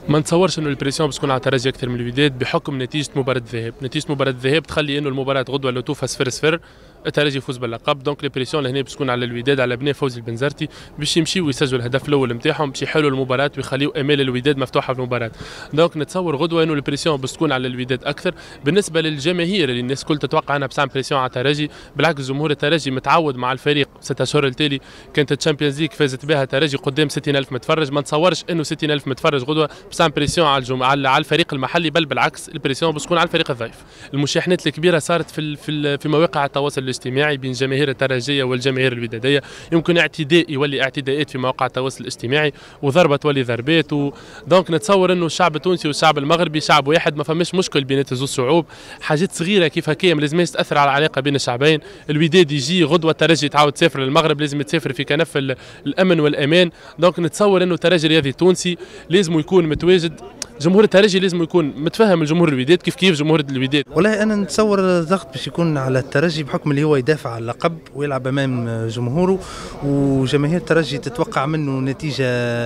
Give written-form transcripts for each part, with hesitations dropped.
ما نتصورش انه البريسيون بتكون على الترجي اكثر من الوداد بحكم نتيجه مباراه الذهاب، نتيجه مباراه الذهاب تخلي انه المباراه غدوه لو توفى 0-0 الترجي يفوز باللقب، دونك البريسيون لهنا بتكون على الوداد على بناء فوزي البنزرتي باش يمشيوا ويسجلوا الهدف الاول نتاعهم باش يحلوا المباراه ويخليوا امال الوداد مفتوحه في المباراه، دونك نتصور غدوه انه البريسيون بتكون على الوداد اكثر. بالنسبه للجماهير اللي الناس الكل تتوقع انها بتعمل بريسيون على الترجي، بالعكس جمهور الترجي متعود مع الفريق 6 اشهر التالي كانت الشامبيونز ليج فازت بها الترجي قدام 60000 متفرج، ما نتصورش انه 60000 متفرج غدوه بتعمل بريسيون على الفريق المحلي، بل بالعكس البريسيون بتكون على الفريق الضيف. المشاحنات الكبيره صارت في مواقع التواصل الاجتماعي بين الجماهير الترجيه والجماهير الوداديه، يمكن اعتداء يولي اعتداءات في مواقع التواصل الاجتماعي وضربه تولي ضربات دونك نتصور انه الشعب التونسي والشعب المغربي شعب واحد، ما فماش مشكل بين زوج شعوب، حاجات صغيره كيف هكايا ما لازمش تاثر على العلاقه بين الشعبين. الوداد يجي غدوه الترجي تعاود تسافر للمغرب، لازم تسافر في كنف الامن والامان، دونك نتصور انه الترجي الرياضي التونسي لازم يكون متواجد، جمهور الترجي لازم يكون متفهم الجمهور الوداد كيف جمهور الوداد. والله انا نتصور الضغط باش يكون على الترجي بحكم اللي هو يدافع على اللقب ويلعب امام جمهوره، وجماهير الترجي تتوقع منه نتيجه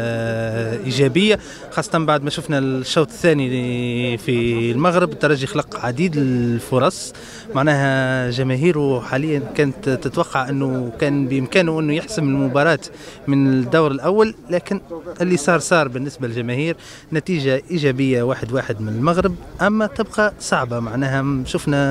ايجابيه، خاصه بعد ما شفنا الشوط الثاني في المغرب الترجي خلق عديد الفرص، معناها جماهيره حاليا كانت تتوقع انه كان بامكانه انه يحسم المباراه من الدور الاول، لكن اللي صار بالنسبه للجماهير نتيجه ايجابيه 1-1 من المغرب، اما تبقى صعبه، معناها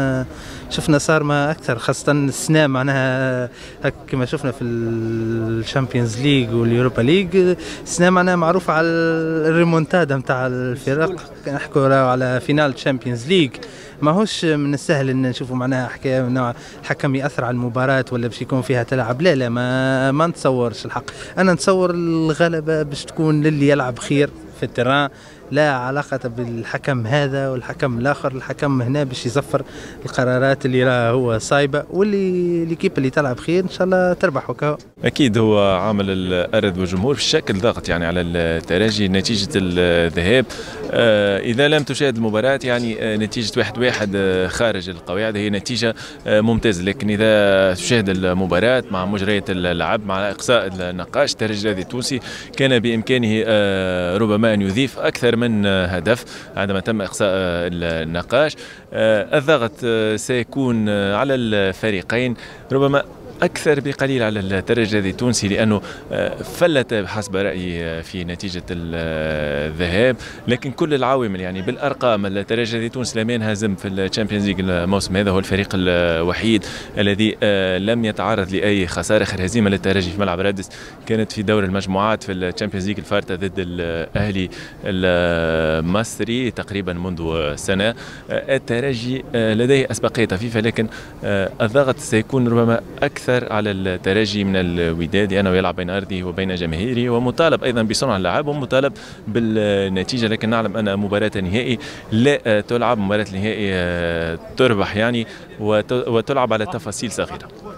شفنا صار ما اكثر، خاصه السنه معناها كما شفنا في الشامبيونز ليج واليوروبا ليج، السنه معناها معروفه على الريمونتادا نتاع الفرق، نحكوا على فينال الشامبيونز ليج، ماهوش من السهل ان نشوفوا معناها حكايه من نوع الحكم ياثر على المباراه ولا باش يكون فيها تلعب، لا ما نتصورش الحق، انا نتصور الغلبه باش تكون للي يلعب خير في التران، لا علاقة بالحكم هذا والحكم الآخر، الحكم هنا باش يزفر القرارات اللي راه هو صايبة، واللي ليكيب اللي تلعب خير إن شاء الله تربح وكا. أكيد هو عامل الأرض والجمهور في شكل ضغط يعني على الترجي نتيجة الذهاب، إذا لم تشاهد المباراة يعني نتيجة 1-1 خارج القواعد هي نتيجة ممتازة، لكن إذا تشاهد المباراة مع مجريات اللعب مع إقصاء النقاش الترجي الرياضي التونسي كان بإمكانه ربما أن يضيف أكثر من هدف عندما تم إقصاء النقاش. الضغط سيكون على الفريقين ربما أكثر بقليل على الترجي الرياضي التونسي، لأنه فلت بحسب رأيي في نتيجة الذهاب، لكن كل العوامل يعني بالأرقام الترجي الرياضي التونسي لم ينهزم في الشامبيونز ليج الموسم هذا، هو الفريق الوحيد الذي لم يتعرض لأي خسارة. آخر هزيمة للترجي في ملعب رادس كانت في دور المجموعات في الشامبيونز ليج الفارطة ضد الأهلي المصري تقريبا منذ سنة. الترجي لديه أسبقية طفيفة، لكن الضغط سيكون ربما أكثر على الترجي من الوداد، لأنه يلعب بين أرضه وبين جماهيره ومطالب أيضا بصنع اللعب ومطالب بالنتيجة، لكن نعلم أن مباراة النهائي لا تلعب، مباراة النهائي تربح يعني وتلعب على تفاصيل صغيرة.